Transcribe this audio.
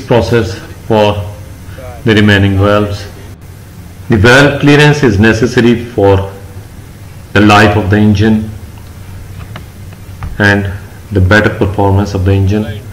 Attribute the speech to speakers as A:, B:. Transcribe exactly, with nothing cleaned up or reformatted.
A: process for the remaining valves. The valve clearance is necessary for the life of the engine and the better performance of the engine.